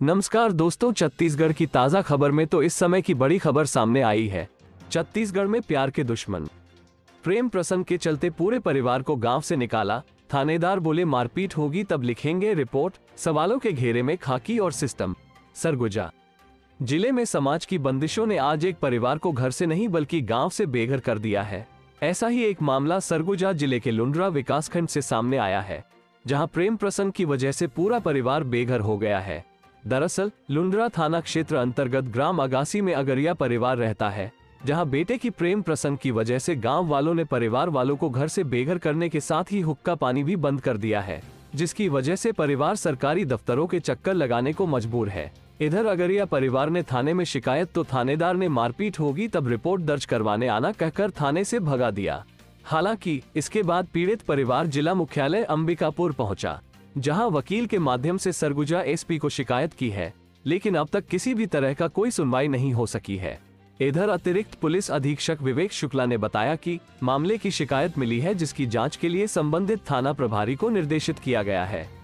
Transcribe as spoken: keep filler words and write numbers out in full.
नमस्कार दोस्तों, छत्तीसगढ़ की ताजा खबर में तो इस समय की बड़ी खबर सामने आई है। छत्तीसगढ़ में प्यार के दुश्मन, प्रेम प्रसंग के चलते पूरे परिवार को गांव से निकाला। थानेदार बोले मारपीट होगी तब लिखेंगे रिपोर्ट। सवालों के घेरे में खाकी और सिस्टम। सरगुजा जिले में समाज की बंदिशों ने आज एक परिवार को घर से नहीं बल्कि गांव से बेघर कर दिया है। ऐसा ही एक मामला सरगुजा जिले के लुंड्रा विकासखंड से सामने आया है, जहां प्रेम प्रसंग की वजह से पूरा परिवार बेघर हो गया है। दरअसल लुंड्रा थाना क्षेत्र अंतर्गत ग्राम अगासी में अगरिया परिवार रहता है, जहां बेटे की प्रेम प्रसंग की वजह से गांव वालों ने परिवार वालों को घर से बेघर करने के साथ ही हुक्का पानी भी बंद कर दिया है, जिसकी वजह से परिवार सरकारी दफ्तरों के चक्कर लगाने को मजबूर है। इधर अगरिया परिवार ने थाने में शिकायत तो थानेदार ने मारपीट होगी तब रिपोर्ट दर्ज करवाने आना कहकर थाने से भगा दिया। हालांकि इसके बाद पीड़ित परिवार जिला मुख्यालय अंबिकापुर पहुंचा, जहां वकील के माध्यम से सरगुजा एसपी को शिकायत की है, लेकिन अब तक किसी भी तरह का कोई सुनवाई नहीं हो सकी है। इधर अतिरिक्त पुलिस अधीक्षक विवेक शुक्ला ने बताया कि मामले की शिकायत मिली है, जिसकी जांच के लिए संबंधित थाना प्रभारी को निर्देशित किया गया है।